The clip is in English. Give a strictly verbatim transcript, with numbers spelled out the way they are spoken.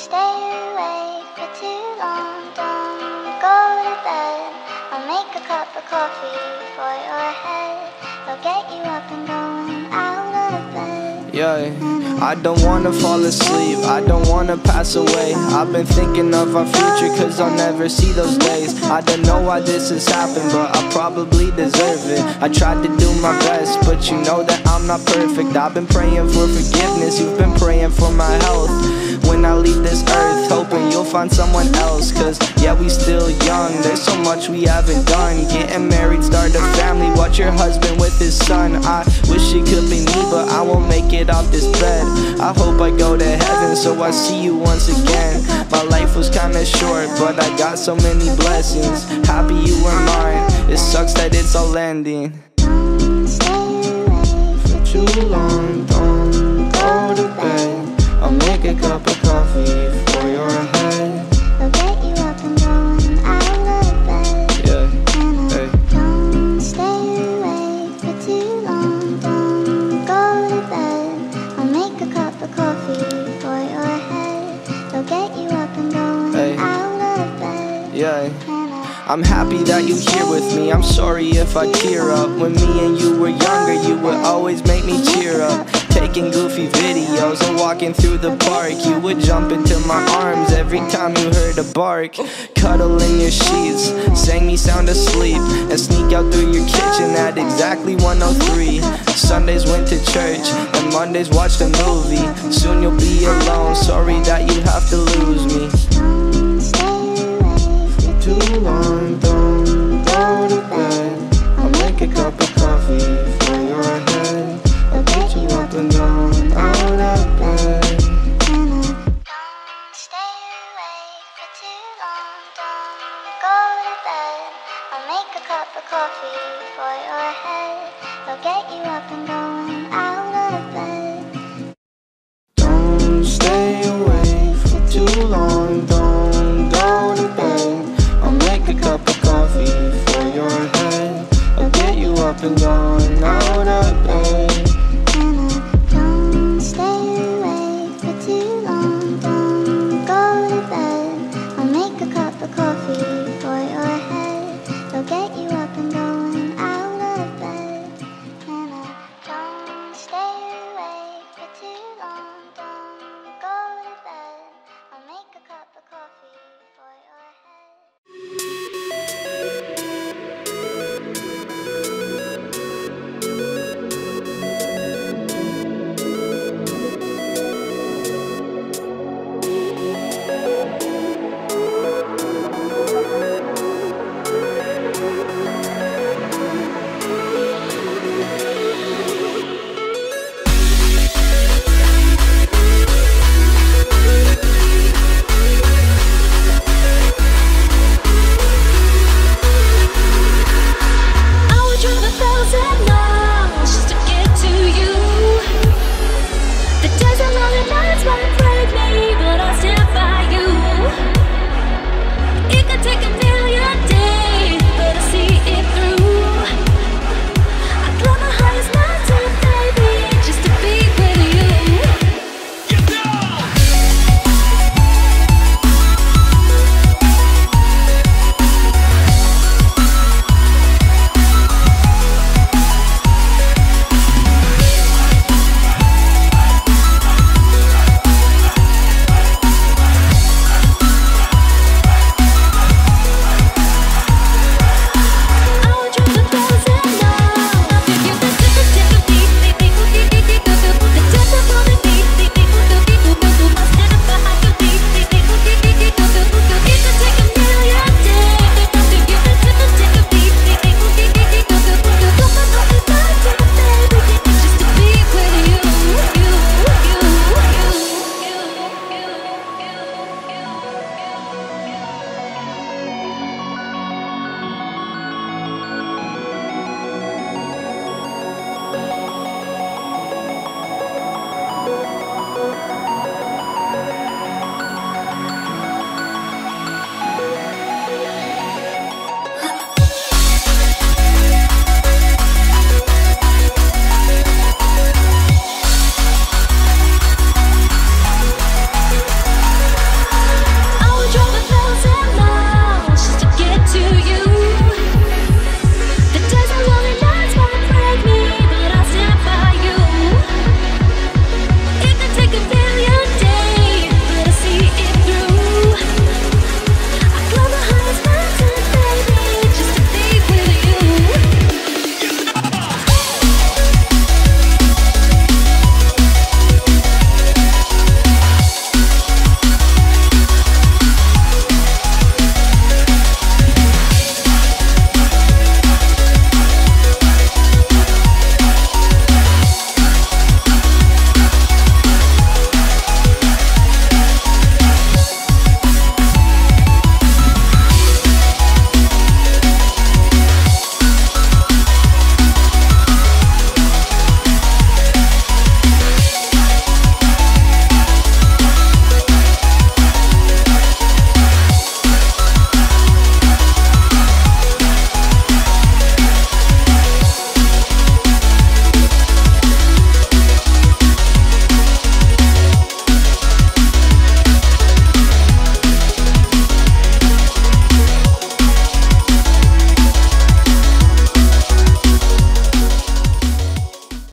stay awake for too long, don't go to bed. I'll make a cup of coffee for your head. I'll get you up and going out of bed. Yeah, I don't wanna fall asleep, I don't wanna pass away. I've been thinking of our future cause I'll never see those days. I don't know why this has happened, but I probably deserve it. I tried to do my best, but you know that I'm not perfect. I've been praying for forgiveness, you've been praying for my health. When I leave this earth, hoping you'll find someone else. Cause yeah, we still young, there's so much we haven't done. Getting married, start a family, watch your husband with his son. I wish it could be me, but I won't make it off this bed. I hope I go to heaven so I see you once again. My life was kinda short, but I got so many blessings. Happy you were mine, it sucks that it's all ending. For too long, don't go to bed. I'll make a cup of coffee for your head. I'll get you up and going out of bed. Yeah, hey. Don't stay awake for too long, don't go to bed. I'll make a cup of coffee for your head. I'll get you up and going Hey. out of bed. Yeah, I'm happy that you're here with me. I'm sorry if I tear up. When me and you were younger, you would always make me cheer up. Taking goofy videos and walking through the park, you would jump into my arms every time you heard a bark. Cuddle in your sheets, sang me sound asleep, and sneak out through your kitchen at exactly one oh three. Sundays went to church, and Mondays watched a movie. Soon you'll be alone, sorry that you have to lose me. Too long, don't go to bed. I'll make a cup of coffee for your head. I'll get you up and going out of bed. Don't stay awake for too long, don't go to bed. I'll make a cup of coffee for your head. I'll get you up and going out of bed. Don't stay